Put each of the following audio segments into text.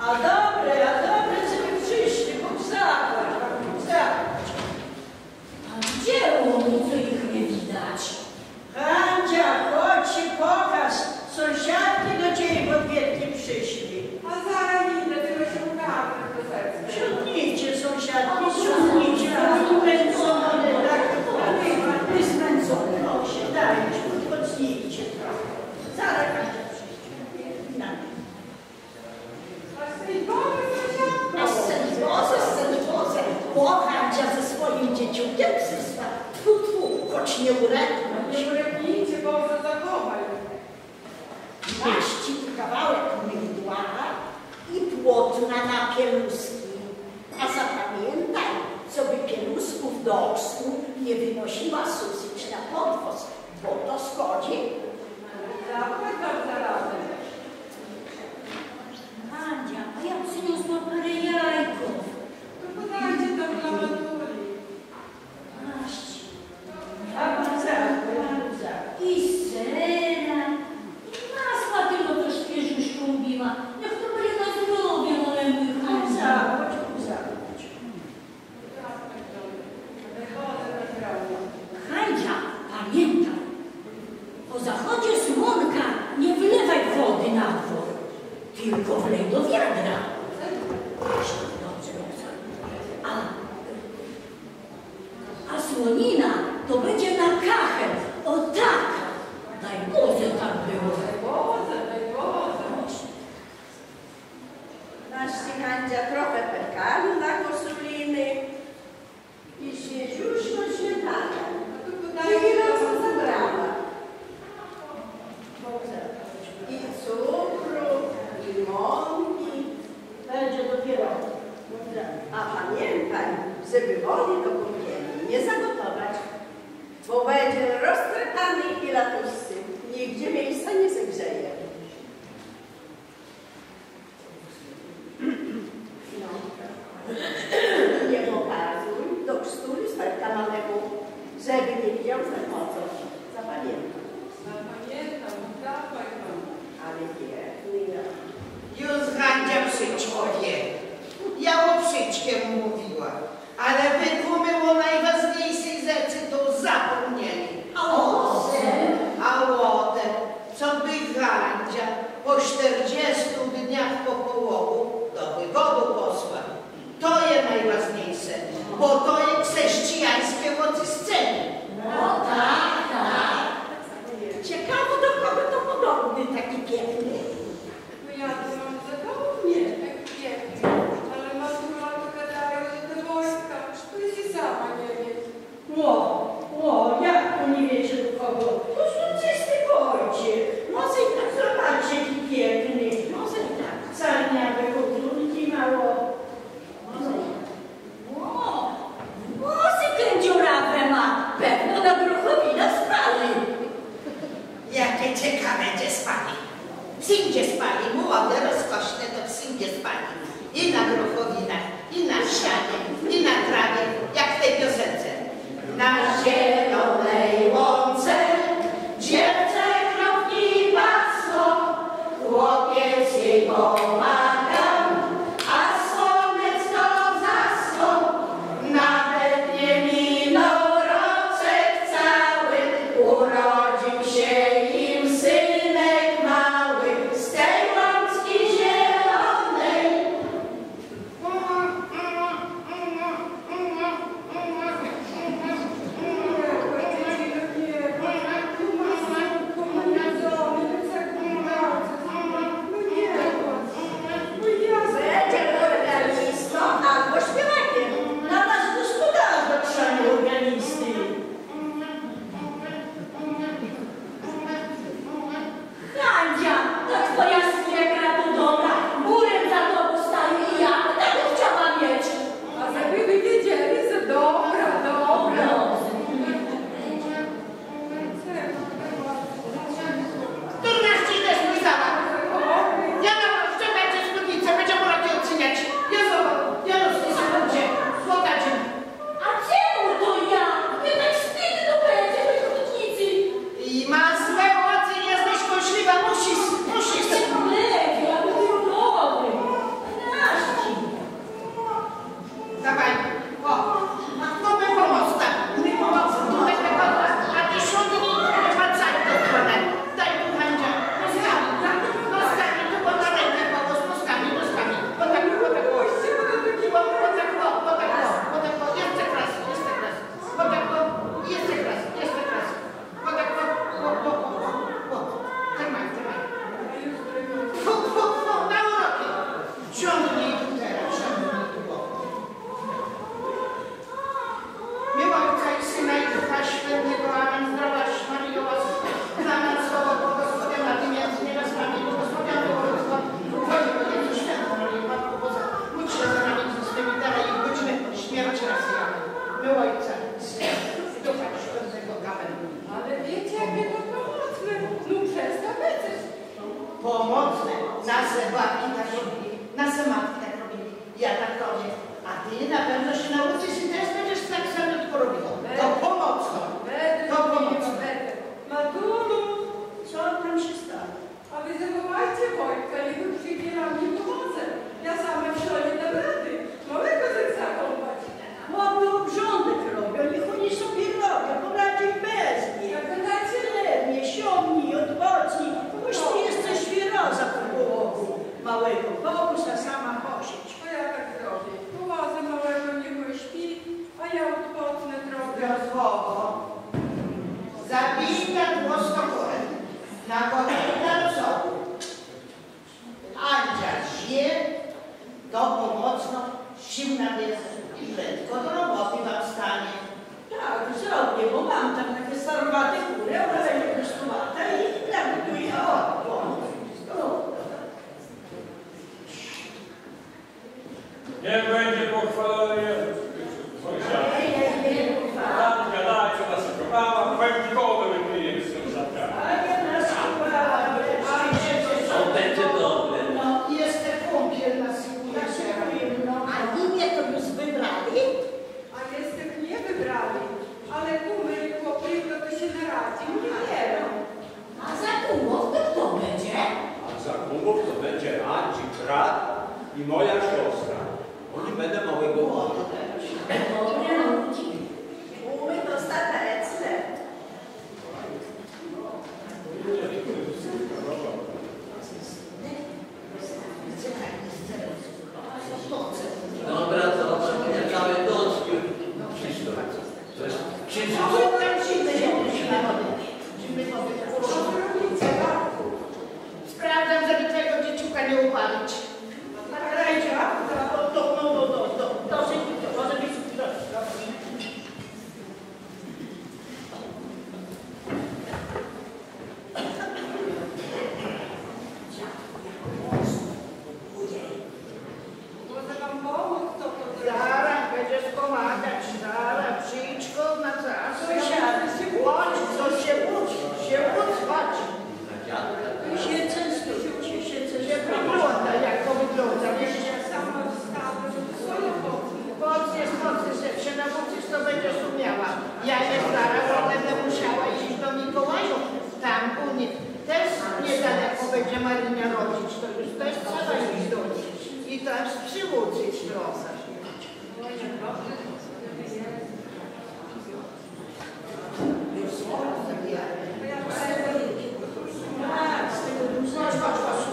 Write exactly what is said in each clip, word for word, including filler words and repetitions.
A dobre, a dobre, żeby przyszli, Bóg zapłać, Bóg zapłać. A gdzie oni, co ich nie widać? Handzia, chodź się pokaż. Sąsiadki do ciebie pod wielkim przyszli. A zaraz idę, tylko się ubrałam do serca. Siądnijcie, sąsiadki, siądnijcie, bo umęczone, tak? Ty zmęczone, proszę, dajcie, odpocznijcie trochę. Zaraz Handzia przyjdzie. Na mnie. A szczęść Boże, szczęść Boże, bo Handzia ze swoim dzieciukiem przyszła. Tfu, tfu, choć nie ureknąć. Nie ureknijcie, bo się zachowaj. Masz ci kawałek mydła i płótna na pieluski. A zapamiętaj, co by pielusków do octu nie wynosiła suszyć na podwóz, bo to szkodzi. Dawaj tam zarazem. Handzia, a ja przyniosłam parę jajków. To podajcie tam dla Matuli. Masz. A bardzo, bardzo. I sera, i masła tylko też świeżuszką ubiła. Jak to będzie na zdrowie, ale mój Handzia. Zapłać, Bóg zapłać. Handzia, pamiętaj, po zachodzie słonka nie wylewaj wody na dwór, tylko wlej do wiadra. Dobrze, dobrze. A, a słonina to będzie na kachę. O tak! Daj Boże, tak było. Boże, daj Boże. Masz ci, Handzia, trochę pekaru na kosuliny i świeżuszko śniadania. A tu I podajcie raz do zabrała. I cukru, i mąki. Będzie dopiero. A pamiętaj, żeby wody do kąpieli nie zagotować, bo będzie roztratany i latusty. Nigdzie miejsca nie zagrzeje. No. Nie pokazuj do krztu lusterka małego, żeby nie widział za mocą. Zapamiętam. Zapamiętam, dawaj tam. Ale nie, nie. Już Handzia wszystko wie. Ja o wszystkim mówiła, ale wykumyło najważniejszej rzeczy, to zapomnieli. A owszem, A o tym, co by Handzia po czterdziestu dniach po połogu do wywodu posła. To jest najważniejsze, bo to jest chrześcijańskie oczyszczenie. no tak, ty na pewno się nauczysz i też będziesz tak samo robiła. To pomocno. Będę, To pomocno. będę. Matulu, Co tam się stało? a wy zawołajcie Wojtka, niech on przyjdzie nam nie pomocę. Ja sama w szkole dam rady. Małego zechca kąpać. Chłopy obrządek robią, niech oni sobie robią, bo raczej bez nich. Jak wydacie, Chlebnie, siądnij, odpocznij, boś ty jesteś świeroza po połogu małego. Pokus, a sama posiedź. to ja tak zrobię. Połazę małego, niech on śpi, a ja odpocznę trochę. Piotrowo, zabij tak głośno górę, na kolejne rosołu. Andzia zje, to pomocno, silna jest i prędko do roboty wam stanie. Tak, zrobię, bo mam tam takie starowate kury, ona będzie kosztowata i nagotuję o, Niech będzie pochwalony Jezus Chrystus. Sąsiad. Tam gadajcie, nasykowała, pędzikowe wypije z tym zapianem. a nie nasypała, To będzie dobre. No, jest te kąpiel nasypuje się. no. A imię to już wybrali? A jestem nie wybrali, ale kumy i chłopy, kto to się naradzi, nie wiem. A za kumów to kto będzie? A za kumów to będzie Andzi brat i moja siostra. Oni będą małego młodego. Dobre ludzi. Umy dostateczne. Dobra, to będzie całe nocki. Wszystko. To jest krzyż. A wy tam zimny się narodzi. Zimny pobyt. Sprawdzam, żeby tego dzieciuka nie upalić. Nagrajcie, to, to, no, no, no, to, dosyć, to może być dosyć. Może wam pomóc, co to zrobić. Zaraz będziesz pomagać, zaraz przyjdź go na czas. Sąsiad, Chodź, co się łódź, się łódź, chodź. Na dziadka. się częstujcie, się Się częstujcie. wygląda, jak to wygląda. Wiesz, Ja sama wstałam, żeby swoją pomóc. Podniesz, podniesz, jak się nauczysz, to będziesz umiała. Ja nie zaraz, bo będę musiała iść do Mikołajów. Tam u nich też niedaleko będzie Marynia rodzić, to już też trzeba iść do nich. I też przyuczyć trochę. Tak, z tego dużego.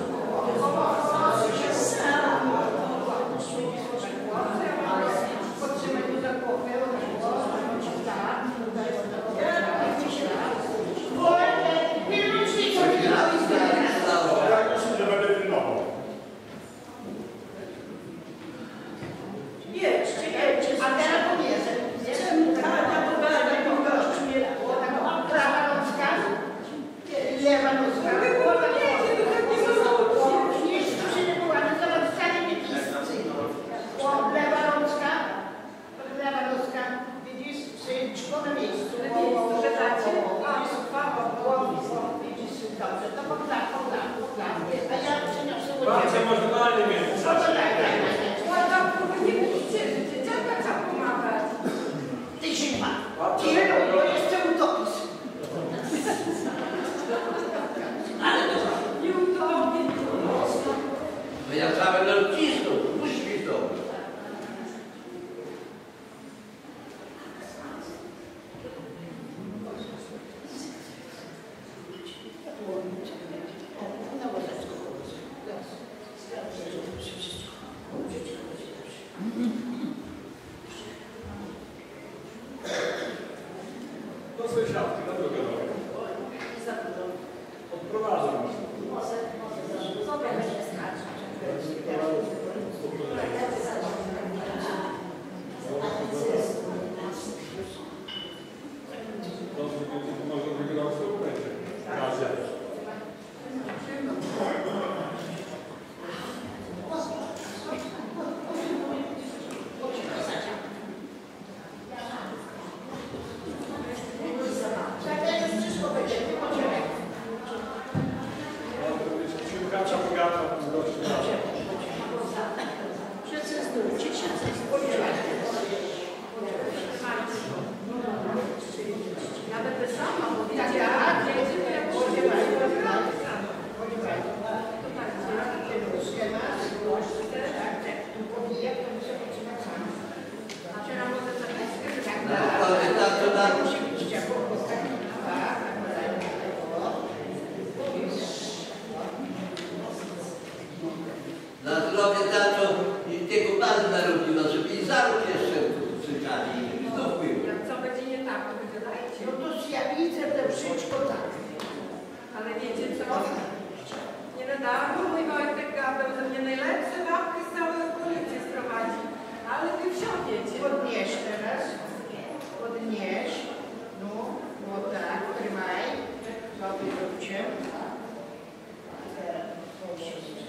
Potrzymaj go za głowę, tak, tutaj, Wojtek, pilucznik, Jak myślisz, że będę pilnował? Jedźcie, jedźcie. a teraz bal narobiła, żeby i za rok jeszcze czekali i to było. Jak co będzie nie tak, to wygadajcie. No to ja widzę te wszystko tak. Ale wiecie co? Nie niedawno mój Wojtek gadał, że mnie najlepsze babki z całej okolicy sprowadzi. Ale wy wsiądziecie. Podnieś teraz. Podnieś. No, no tak, trzymaj. Sobie róbcie. Teraz posiedź.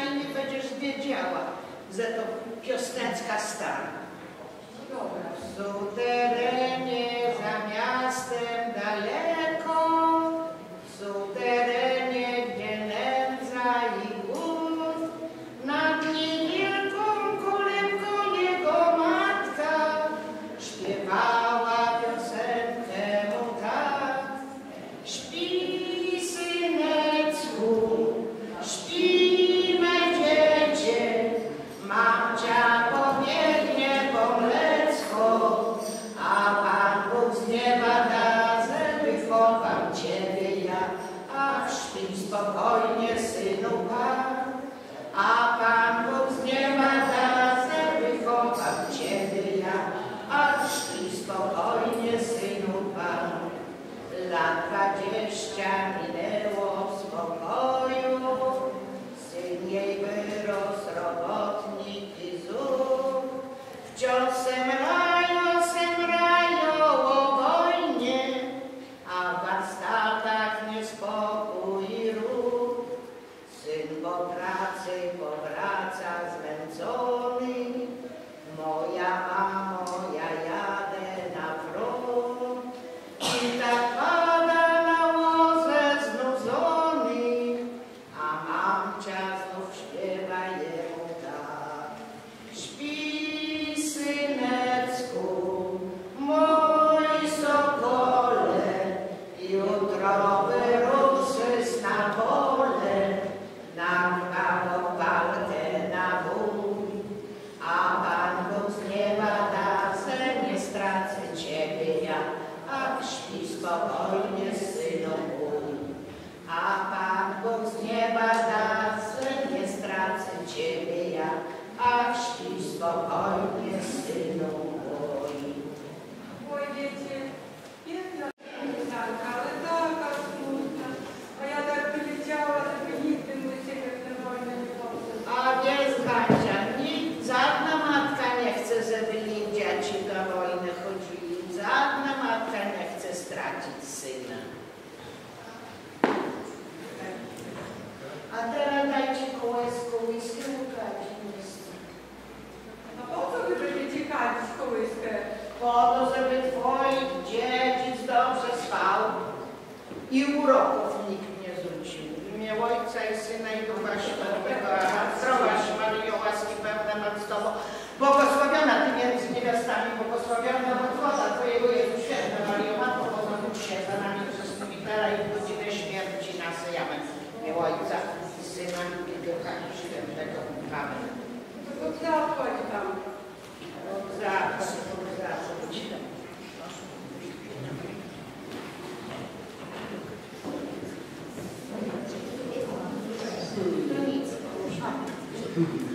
i nie będziesz wiedziała, że to piosnecka stara. Dobra. W suterenie za miastem daleko, w suterenie, gdzie nędza i głód, nad niewielką kolebką jego matka śpiewała piosenkę mu tak. Śpi, synecku, śpi, me dziecię, mamcia pobiegnie po mlecko, a Pan Bóg z nieba da, że wychowam ciebie ja. Ach, śpi spokojnie, synu Pan, a Pan Bóg z nieba da, że wychowam ciebie ja. Ach, śpi spokojnie, synu Pan. Lat dwadzieścia minęło w spokoju, syn jej wyrósł, robotnik i zuch. Wciąż semrają, semrają o wojnie, a w warsztatach niespokój i ruch. Syn po pracy powraca zmęczony, moja mamo, ja jadę na front. I tak pada na łozę znudzony, a mamcia znów śpiewa jemu tak. Śpi, synecku, mój sokole, jutro wyruszysz na pole, na krwawą walkę na wój, a Pan Bóg z nieba da, że nie stracę ciebie ja. Ach, śpi spokojnie, synu mój, a Pan Bóg z nieba da, że nie stracę ciebie ja. Ach, śpi spokojnie, synu mój. Oj, wiecie, piękna piosenka, ale taka smutna. A ja tak by wiedziała, żeby nigdy mój ciebie w tę wojnę nie poszedł. A wiesz, Hacia, nikt, żadna matka nie chce, żeby jej dzieci do wojny chodzili. Żadna matka nie chce stracić syna. A teraz dajcie kołysku, whisky ukadzić. A po co wy będziecie kadzić kołyskę? Po to, żeby twoich dziedzic dobrze spał i uroków nikt nie zrzucił. W imię Ojca i Syna i Ducha Świętego. Zdrowaś Maryjo, łaski pełna Pan z Tobą, błogosławiona Ty między niewiastami, błogosławiona odwoda Twojego Jezu, święta Maryjo, Matko Boża, módl się za nami grzesznymi, teraz i w godzinę śmierci naszej. Amen. W imię Ojca i Syna i Ducha Świętego. Amen. To zachodź tam. Zaraz, zaraz. To nic.